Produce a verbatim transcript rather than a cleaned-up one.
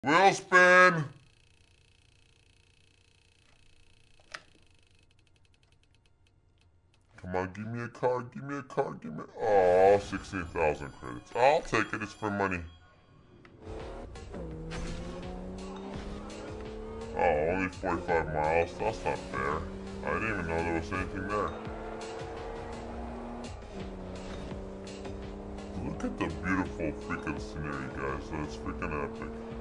Wheel spin! Come on, give me a card, give me a card, give me... Oh, sixteen thousand credits. I'll take it, it's for money. Oh, only forty-five miles? That's not fair. I didn't even know there was anything there. Look at the beautiful freaking scenery, guys. That's freaking epic.